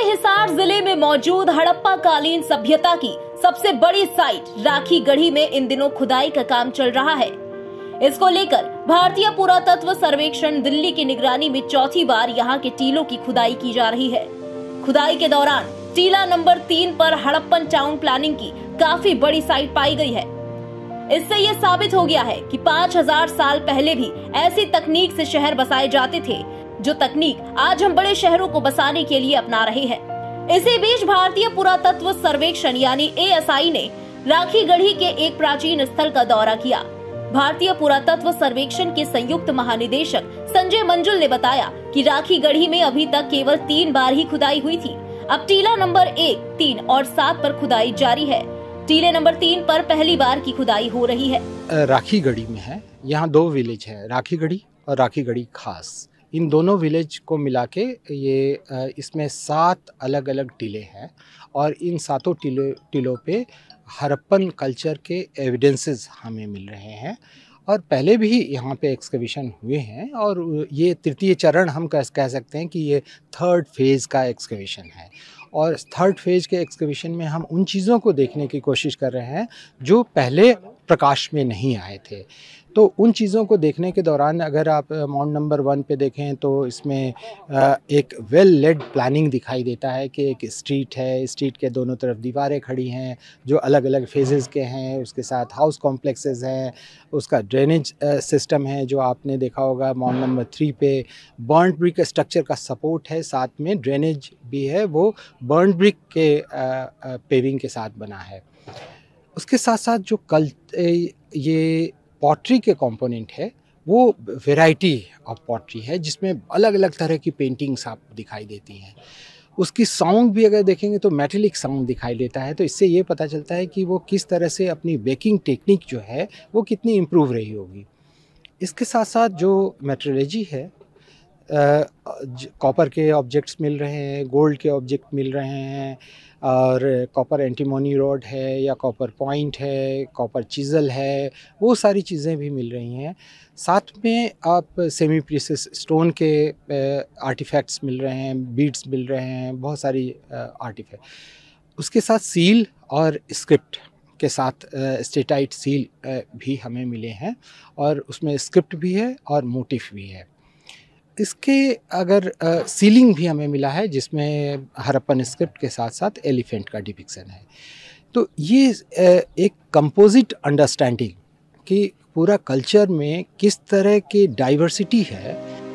हिसार जिले में मौजूद हड़प्पा कालीन सभ्यता की सबसे बड़ी साइट राखी गढ़ी में इन दिनों खुदाई का काम चल रहा है। इसको लेकर भारतीय पुरातत्व सर्वेक्षण दिल्ली की निगरानी में चौथी बार यहाँ के टीलों की खुदाई की जा रही है। खुदाई के दौरान टीला नंबर 3 पर हड़प्पन टाउन प्लानिंग की काफी बड़ी साइट पाई गई है। इससे ये साबित हो गया है कि 5000 साल पहले भी ऐसी तकनीक से शहर बसाए जाते थे, जो तकनीक आज हम बड़े शहरों को बसाने के लिए अपना रहे हैं। इसी बीच भारतीय पुरातत्व सर्वेक्षण यानी ASI ने राखी गढ़ी के एक प्राचीन स्थल का दौरा किया। भारतीय पुरातत्व सर्वेक्षण के संयुक्त महानिदेशक संजय मंजुल ने बताया कि राखी गढ़ी में अभी तक केवल 3 बार ही खुदाई हुई थी। अब टीला नंबर 1, 3 और 7 पर खुदाई जारी है। टीले नंबर 3 पर पहली बार की खुदाई हो रही है। राखी गढ़ी में है, यहाँ 2 विलेज है, राखी गढ़ी और राखी गढ़ी खास। इन दोनों विलेज को मिला के ये इसमें 7 अलग अलग टीले हैं और इन 7 टीलों पे हड़प्पन कल्चर के एविडेंसेस हमें मिल रहे हैं। और पहले भी यहाँ पे एक्सकवेशन हुए हैं और ये तृतीय चरण हम कह सकते हैं कि ये 3rd फेज़ का एक्सकवेशन है। और 3rd फेज़ के एक्सकवेशन में हम उन चीज़ों को देखने की कोशिश कर रहे हैं जो पहले प्रकाश में नहीं आए थे। तो उन चीज़ों को देखने के दौरान अगर आप माउंट नंबर 1 पे देखें तो इसमें एक वेल लेड प्लानिंग दिखाई देता है कि एक स्ट्रीट है, स्ट्रीट के दोनों तरफ दीवारें खड़ी हैं जो अलग अलग फेजेस के हैं, उसके साथ हाउस कॉम्प्लेक्सेस हैं, उसका ड्रेनेज सिस्टम है जो आपने देखा होगा। माउंट नंबर 3 पे बर्न्ड ब्रिक स्ट्रक्चर का सपोर्ट है, साथ में ड्रेनेज भी है, वो बर्न्ड ब्रिक के पेविंग के साथ बना है। उसके साथ साथ जो ये पॉटरी के कंपोनेंट है वो वैरायटी ऑफ पॉटरी है जिसमें अलग अलग तरह की पेंटिंग्स आपको दिखाई देती हैं। उसकी साउंड भी अगर देखेंगे तो मेटेलिक साउंड दिखाई देता है, तो इससे ये पता चलता है कि वो किस तरह से अपनी बेकिंग टेक्निक जो है वो कितनी इम्प्रूव रही होगी। इसके साथ साथ जो मेट्रोलॉजी है, कॉपर के ऑब्जेक्ट्स मिल रहे हैं, गोल्ड के ऑब्जेक्ट मिल रहे हैं और कॉपर एंटीमोनी रॉड है या कॉपर पॉइंट है, कॉपर चिज़ल है, वो सारी चीज़ें भी मिल रही हैं। साथ में आप सेमी प्रीशियस स्टोन के आर्टिफैक्ट्स मिल रहे हैं, बीड्स मिल रहे हैं, बहुत सारी आर्टिफैक्ट। उसके साथ सील और स्क्रिप्ट के साथ स्टेटाइट सील भी हमें मिले हैं और उसमें स्क्रिप्ट भी है और मोटिफ भी है। इसके अगर सीलिंग भी हमें मिला है जिसमें हड़प्पन स्क्रिप्ट के साथ साथ एलिफेंट का डिपिक्शन है। तो ये एक कंपोजिट अंडरस्टैंडिंग कि पूरा कल्चर में किस तरह की डाइवर्सिटी है।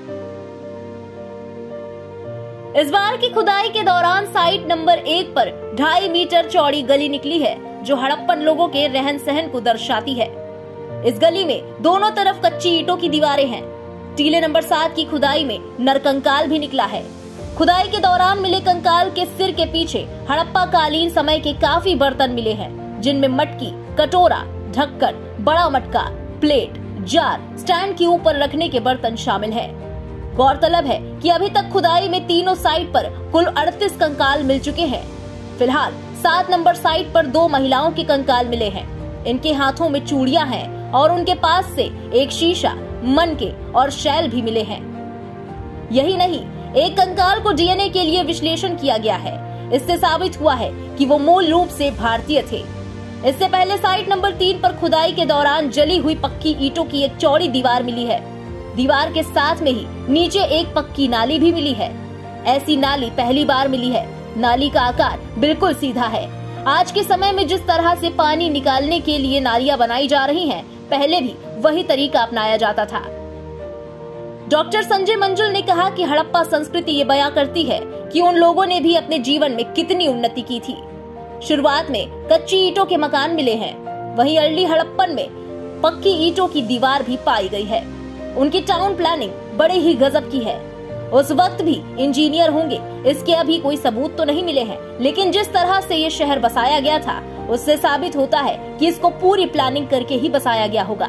इस बार की खुदाई के दौरान साइट नंबर 1 पर 2.5 मीटर चौड़ी गली निकली है जो हड़प्पन लोगों के रहन सहन को दर्शाती है। इस गली में दोनों तरफ कच्ची ईंटों की दीवारें हैं। टीले नंबर 7 की खुदाई में नरकंकाल भी निकला है। खुदाई के दौरान मिले कंकाल के सिर के पीछे हड़प्पा कालीन समय के काफी बर्तन मिले हैं जिनमें मटकी, कटोरा, ढक्कन, बड़ा मटका, प्लेट, जार, स्टैंड के ऊपर रखने के बर्तन शामिल हैं। गौरतलब है कि अभी तक खुदाई में तीनों साइट पर कुल 38 कंकाल मिल चुके हैं। फिलहाल 7 नंबर साइट पर 2 महिलाओं के कंकाल मिले हैं। इनके हाथों में चूड़ियां हैं और उनके पास से एक शीशा, मनके और शैल भी मिले हैं। यही नहीं, एक कंकाल को DNA के लिए विश्लेषण किया गया है। इससे साबित हुआ है कि वो मूल रूप से भारतीय थे। इससे पहले साइट नंबर 3 पर खुदाई के दौरान जली हुई पक्की ईंटों की एक चौड़ी दीवार मिली है। दीवार के साथ में ही नीचे एक पक्की नाली भी मिली है। ऐसी नाली पहली बार मिली है। नाली का आकार बिल्कुल सीधा है। आज के समय में जिस तरह से पानी निकालने के लिए नालियां बनाई जा रही हैं, पहले भी वही तरीका अपनाया जाता था। डॉक्टर संजय मंजुल ने कहा कि हड़प्पा संस्कृति ये बयां करती है कि उन लोगों ने भी अपने जीवन में कितनी उन्नति की थी। शुरुआत में कच्ची ईंटों के मकान मिले हैं, वहीं अर्ली हड़प्पन में पक्की ईंटों की दीवार भी पाई गई है। उनकी टाउन प्लानिंग बड़े ही गजब की है। उस वक्त भी इंजीनियर होंगे इसके अभी कोई सबूत तो नहीं मिले हैं, लेकिन जिस तरह से ये शहर बसाया गया था उससे साबित होता है कि इसको पूरी प्लानिंग करके ही बसाया गया होगा।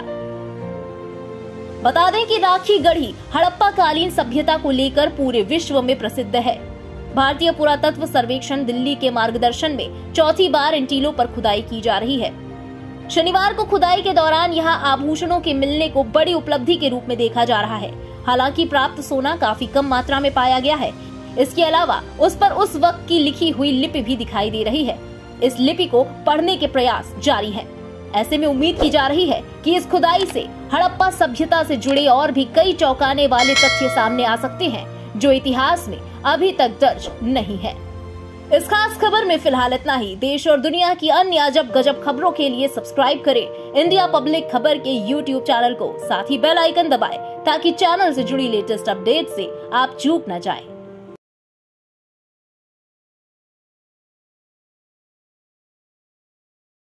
बता दें कि राखी गढ़ी हड़प्पा कालीन सभ्यता को लेकर पूरे विश्व में प्रसिद्ध है। भारतीय पुरातत्व सर्वेक्षण दिल्ली के मार्गदर्शन में चौथी बार इन टीलों पर खुदाई की जा रही है। शनिवार को खुदाई के दौरान यहाँ आभूषणों के मिलने को बड़ी उपलब्धि के रूप में देखा जा रहा है। हालांकि प्राप्त सोना काफी कम मात्रा में पाया गया है। इसके अलावा उस पर उस वक्त की लिखी हुई लिपि भी दिखाई दे रही है। इस लिपि को पढ़ने के प्रयास जारी हैं। ऐसे में उम्मीद की जा रही है कि इस खुदाई से हड़प्पा सभ्यता से जुड़े और भी कई चौंकाने वाले तथ्य सामने आ सकते हैं, जो इतिहास में अभी तक दर्ज नहीं है। इस खास खबर में फिलहाल इतना ही। देश और दुनिया की अन्य अजब गजब खबरों के लिए सब्सक्राइब करें इंडिया पब्लिक खबर के YouTube चैनल को, साथ ही बेल आइकन दबाएं ताकि चैनल से जुड़ी लेटेस्ट अपडेट से आप चूक न जाएं।